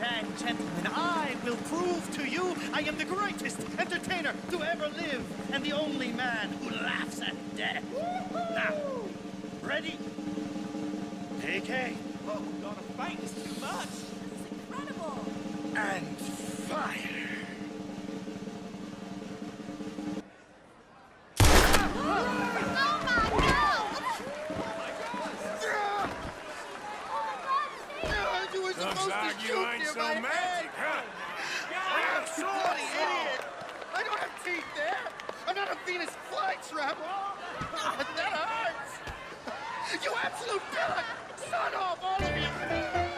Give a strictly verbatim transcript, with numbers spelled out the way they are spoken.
and gentlemen, I will prove to you I am the greatest entertainer to ever live, and the only man who laughs at death. Now, ready? Take aim. Oh, God, a fight is too much. This is incredible. And fire. Looks like you ain't so magic, huh? You bloody idiot! I don't have teeth there! I'm not a Venus flytrap! Oh, that hurts! You absolute pillock! Son off, all of you!